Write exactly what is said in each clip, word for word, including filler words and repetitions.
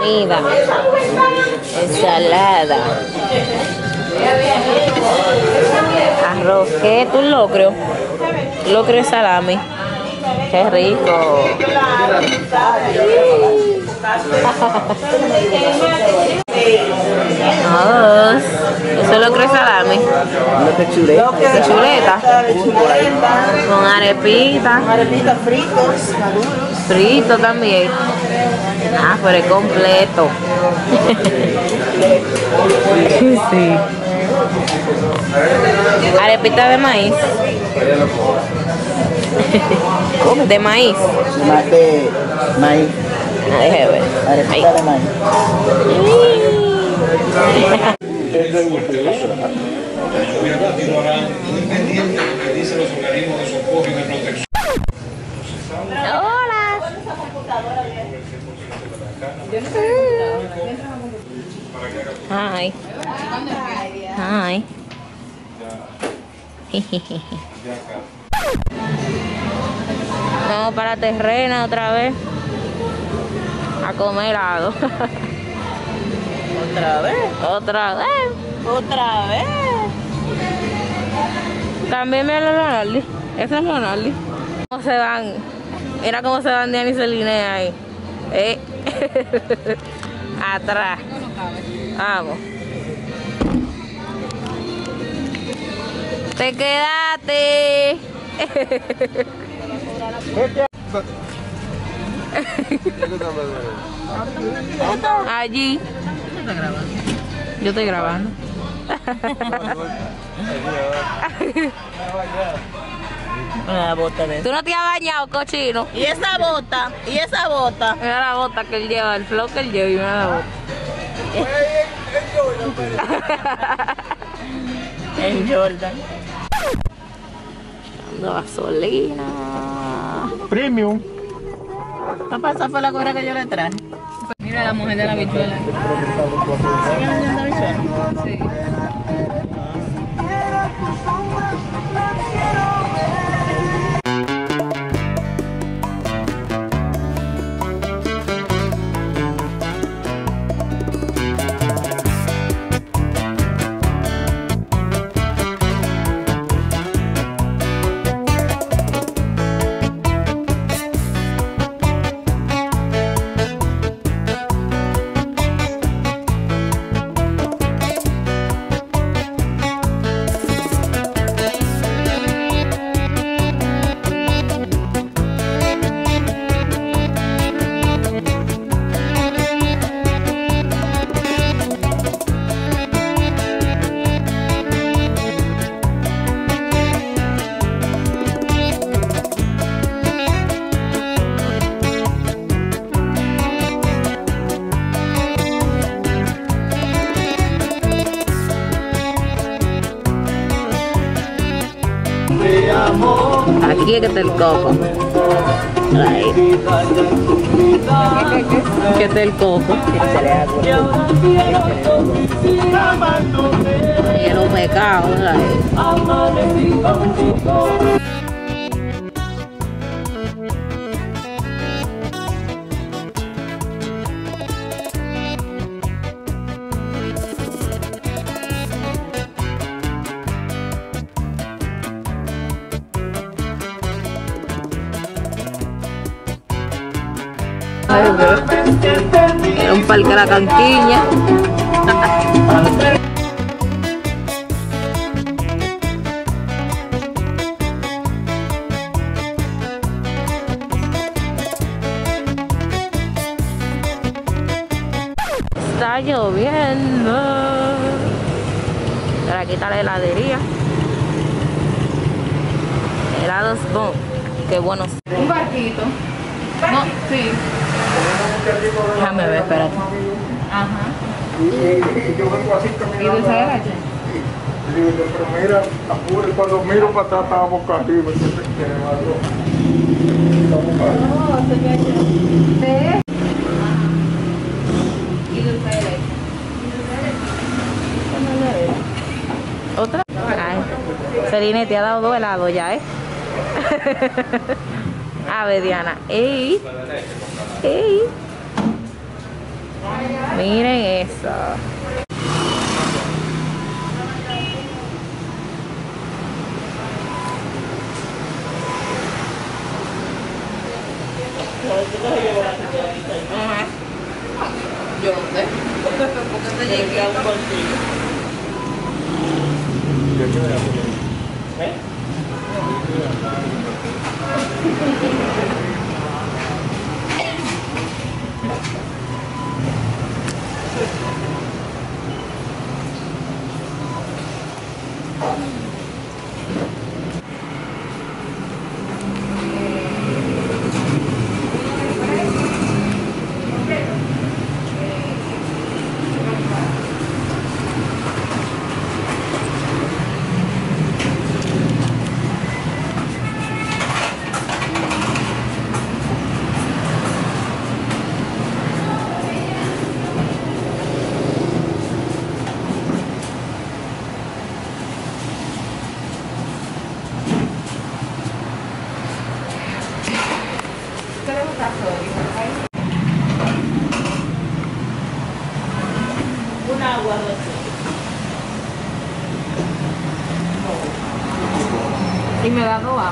comida. Ensalada. Arroz. ¿Qué es tu locro? Locro de salami. Qué rico. Dos. Eso es locro de salami. De chuleta. Con arepita. Arepita fritos, maduros. Frito también. Ah, pero es completo. Sí. Arepita de maíz. De maíz. De maíz. Ah, déjame ver. Arepita de maíz. Hola. Hi. Hi. Vamos para Terrena otra vez a comer helado. Otra vez. Otra vez. Otra vez. También me lo Ronaldi. Ese es Ronaldi. ¿Cómo se van? Mira cómo se van Diana y Celine ahí. Eh. Atrás. Vamos. Te quedaste. Allí. Yo estoy grabando. Una bota de Tú no te has bañado, cochino. ¿Y esa bota? ¿Y esa bota? Mira la bota que él lleva, el flow que él lleva y mira la bota. En Jordan. Dando gasolina. Premium. Papá, esa fue la cobra que yo le traje. Mira la mujer de la bichuela. ¿Siguen vendiendo habichuelas? Sí. Aquí es que está el coco. Ahí. Que está el coco. Y los pecados. Era un parque a la canquiña. Está lloviendo. Pero aquí está la heladería. Helados Bon. Qué buenos. Un barquito. No, sí. Déjame ver, espérate. Ajá. Y yo vengo así ¿Y caminando. dulce de leche? Y digo, pero mira, apure, cuando miro para atrás estaba boca arriba, siempre que me mató. No, se me ha hecho. ¿De? ¿Y dulce de leche? ¿Otra? Ay, Celine te ha dado dos helados ya, ¿eh? A ver, Diana. ¡Ey! ¡Ey! Miren eso. Ajá. Yo no sé. Porque te llegué a un bolsillo. Un agua, Y me da dos agua.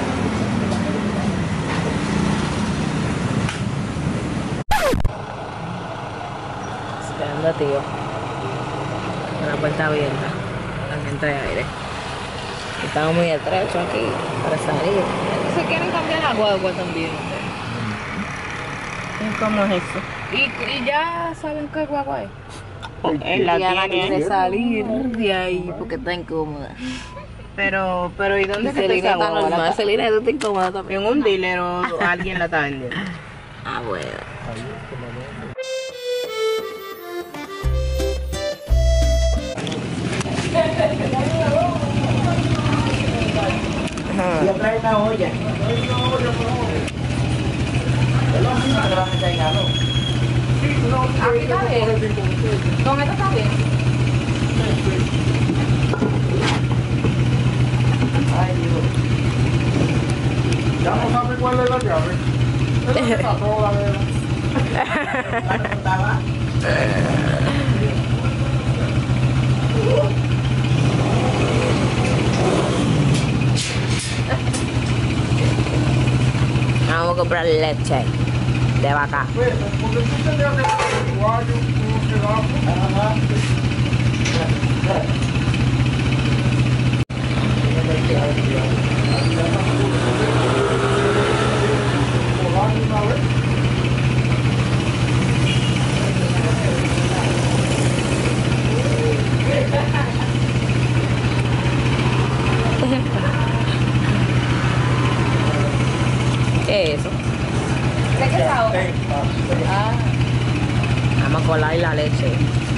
Esperando a tío. Con la puerta abierta. La entrada de aire. Estamos muy estrechos aquí para salir. ¿Se quieren cambiar la guagua también? ¿Cómo es eso? ¿Y, y ya saben qué guagua es? Él la Diana tiene. quiere salir de ahí porque está incómoda. Pero, pero ¿y dónde Y que está Celina esa está guagua? normal. Celina, tú estás incómoda también. ¿En un dealer o alguien la está vendiendo? Ah, bueno. Y trae una olla. Aquí está bien. Con esto está bien. Ay, Dios. Ya no sabe cuál es la llave. Es la que pasó la vela. Vamos a comprar leche de vaca. Pues, porque tú tenías que hacer el guayo, tú quedabas. ¿Qué es eso? ¿De qué sabor? Ah. Vamos a colar la leche.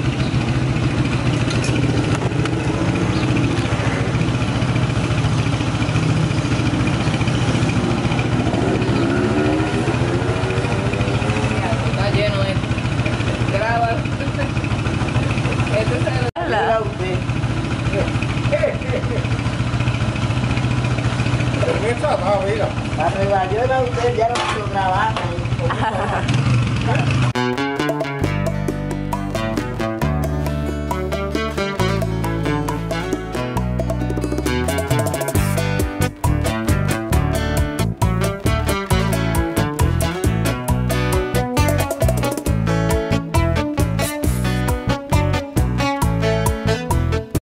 Está lleno esto. Graba. Esto es el... Mira usted. Esa va, mira. Para Nueva York a usted ya no trabaja.